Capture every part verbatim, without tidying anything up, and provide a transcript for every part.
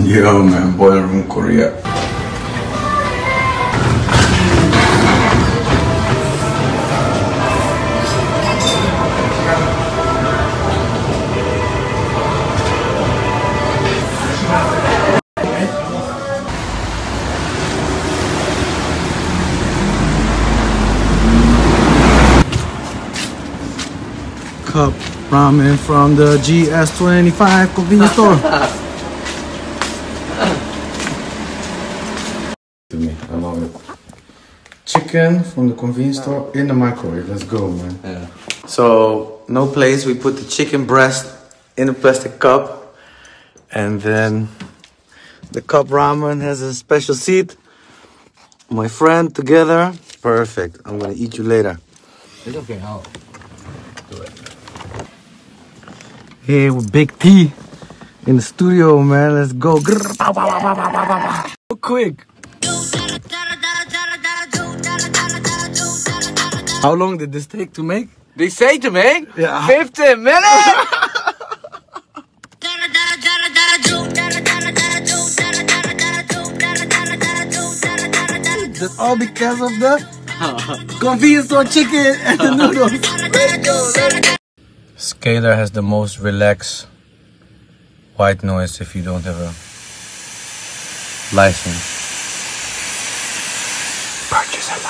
Yeah, man, Boiler Room Korea. Cup ramen from the G S twenty-five convenience store. To me, I love it. Chicken from the convenience store in the microwave. Let's go, man. Yeah. So, no place. We put the chicken breast in a plastic cup, and then the cup ramen has a special seat. My friend together. Perfect. I'm gonna eat you later. It's okay. I'll do it. Here with Big T in the studio, man. Let's go. Quick. How long did this take to make? They say to make? Yeah. fifteen minutes? That's all because of the convenience store chicken and the noodles. Let's go, let's go. Scalar has the most relaxed white noise if you don't have a license. Purchase a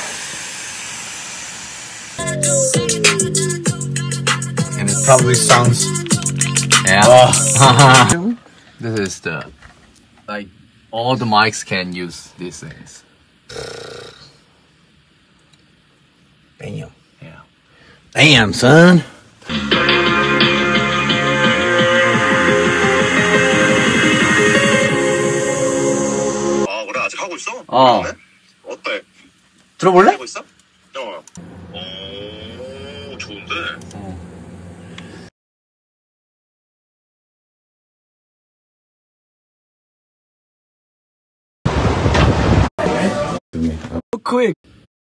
license. And it probably sounds... Yeah. Oh. This is the... Like, all the mics can use these things. Damn. Yeah. Damn, son. 아 그래 아직 하고 있어? 어. 그러네? 어때? 들어볼래? 하고 있어? 어. 오 좋은데. 어. Quick.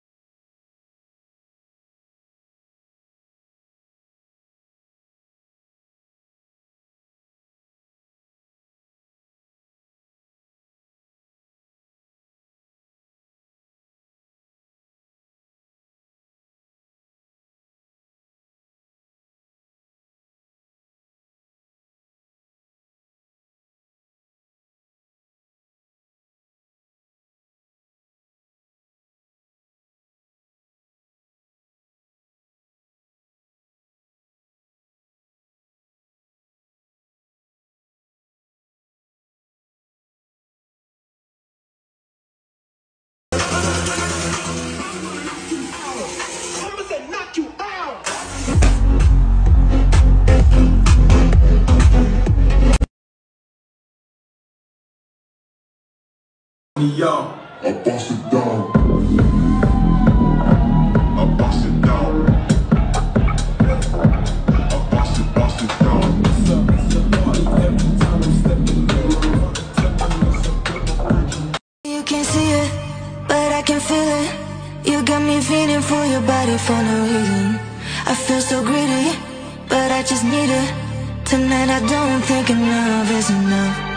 Yo, I bust it down. I bust it down. I bust it, bust it down. You can't see it, but I can feel it. You got me feeling for your body for no reason. I feel so greedy, but I just need it. Tonight I don't think enough is enough.